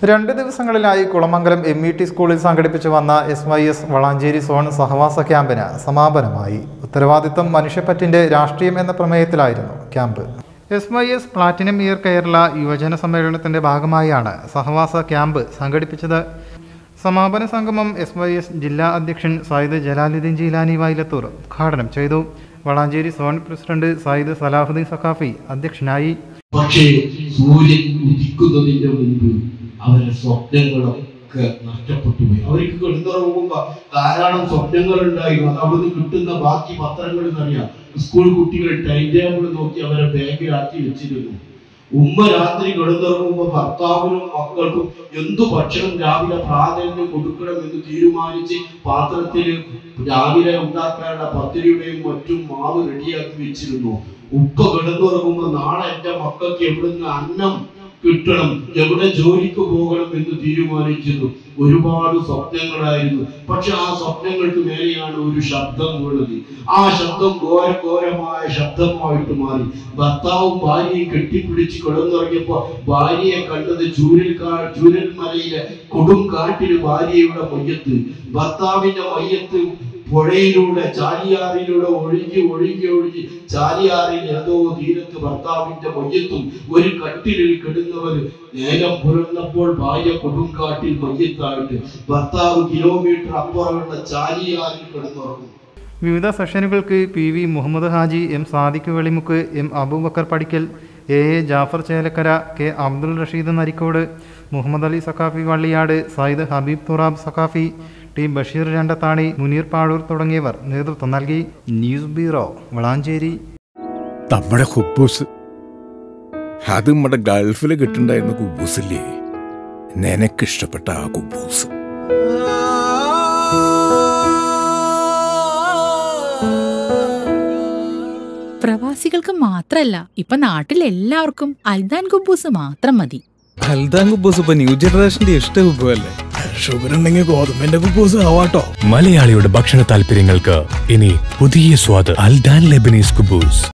2 ദിവസങ്ങളിലായി കുളമംഗലം MET സ്കൂളിൽ സംഘടിപ്പിച്ചു വന്ന SYS വളാഞ്ചേരി സോൺ സഹവാസ ക്യാമ്പിന് സമാപനമായി. ഉത്തരവാദിത്തം മനുഷ്യപ്പറ്റിന്റെ രാഷ്ട്രീയം എന്ന പ്രമേയത്തിലായിരുന്നു ക്യാമ്പ്. SYS പ്ലാറ്റിനം ഇയർ കേരള യുവജന സമ്മേളനത്തിന്റെ ഭാഗമായാണ് സഹവാസ ക്യാമ്പ് സംഘടിപ്പിച്ചത്. സമാപന സംഗമം SYS ജില്ലാ അധ്യക്ഷൻ സയ്യിദ് ജലാലുദ്ദീൻ ജീലാനി വൈലത്തൂർ ഉദ്ഘാടനം ചെയ്തു. വളാഞ്ചേരി സോൺ പ്രസിഡന്റ് സയ്യിദ് സലാഹുദ്ദീൻ സഖാഫി അധ്യക്ഷനായി. പക്ഷേ സൂര്യൻ ഉദിക്കുന്നതിന്റെ മുമ്പ് അവരുടെ സ്വപ്നങ്ങളൊക്കെ നഷ്ടപ്പെട്ടു പോയി. അവർക്ക് കിടന്നുറങ്ങുമ്പോ ധാരാളം സ്വപ്നങ്ങൾ ഉണ്ടായിരുന്നു. അത് അവിടുന്ന് കിട്ടുന്ന ബാക്കി പത്രങ്ങളിൽ നിന്നറിയാം. സ്കൂൾ കുട്ടികൾ ടൈം ടേബിൾ നോക്കി അവരെ ബാഗിലാക്കി വെച്ചിരുന്നു. ഉമ്മ രാത്രി കിടന്നുറങ്ങുമ്പോ ഭർത്താവിനും മക്കൾക്കും എന്തു ഭക്ഷണം രാവിലെ പ്രാധാന്യം കൊടുക്കണം എന്ന് തീരുമാനിച്ച് പാത്രത്തിൽ രാവിലെ ഉണ്ടാക്കാനുള്ള പത്തിരിയുടെയും മറ്റും മാവ് റെഡിയാക്കി വെച്ചിരുന്നു. ഉപ്പ കിടന്നുറങ്ങുമ്പോ നാളെ എന്റെ മക്കൾക്ക് എവിടുന്ന് അന്നം കിട്ടണം, എവിടെ ജോലിക്ക് പോകണം എന്ന് തീരുമാനിച്ചിരുന്നു. ഒരുപാട് സ്വപ്നങ്ങളായിരുന്നു. പക്ഷെ ആ സ്വപ്നങ്ങൾക്ക് മേലെയാണ് ഒരു ശബ്ദം വീണത്. ആ ശബ്ദം ഘോരമായ ശബ്ദമായിട്ട് മാറി. ഭർത്താവും ഭാര്യയും കെട്ടിപ്പിടിച്ച് കിടന്നുറങ്ങിയപ്പോ ഭാര്യയെ കണ്ടത് ചൂരൽ മലയിലെ കൊടുങ്കാട്ടില് ഭാര്യയുടെ മയ്യത്ത്. ഭർത്താവിന്റെ മയ്യത്ത് പുഴയിലൂടെ ചാലിയാറിലൂടെ ഒഴുകി ചാലിയാറിൽ ഏതോ തീരത്ത് ഭർത്താവിന്റെ മയ്യത്തും ഒരു കട്ടിലിൽ കിടന്നവർ നേരം പുലർന്നപ്പോൾ ഭാര്യ കൊടുങ്കാട്ടിൽ മയ്യത്തായിട്ട് ഭർത്താവ് കിലോമീറ്റർ അപ്പുറമുള്ള ചാലിയാറിൽ കിടന്നുറങ്ങും. വിവിധ സെഷനുകൾക്ക് PV Muhammad Haji, M Sadiq Velimukku, M Abubakar പടിക്കൽ, AA ജാഫർ ചേലക്കര, K അബ്ദുൾ റഷീദ് നരിക്കോട്, മുഹമ്മദ് അലി സഖാഫി വള്ളിയാട്, സയ്യിദ് ഹബീബ് തുറാബ് സഖാഫി, T ബഷീർ രണ്ടത്താണി, മുനീർ പാഴൂർ തുടങ്ങിയവർ നേതൃത്വം നൽകി. News bureau, Valanchery. നമ്മുടെ കുബൂസ് അത് നമ്മുടെ ഗൾഫിൽ കിട്ടുണ്ടായിരുന്ന കുബൂസില്ലേ, നിനക്കിഷ്ടപ്പെട്ട ആ കുബൂസ്. പ്രവാസികൾക്ക് മാത്രല്ല, ഇപ്പൊ നാട്ടിൽ എല്ലാവർക്കും അൽദാൻ കുബൂസ് മാത്രം മതി. അൽദാൻ കുബൂസ് ഇപ്പൊ ന്യൂ ജനറേഷന്റെ ഇഷ്ട കുബുവല്ലേ. ഷുഗർ ഉണ്ടെങ്കിൽ ഗോതമ്പിന്റെ കുബൂസ് ആവാട്ടോ. മലയാളിയുടെ ഭക്ഷണ താല്പര്യങ്ങൾക്ക് ഇനി പുതിയ സ്വാദ്. അൽദാൻ ലെബനീസ് കുബൂസ്.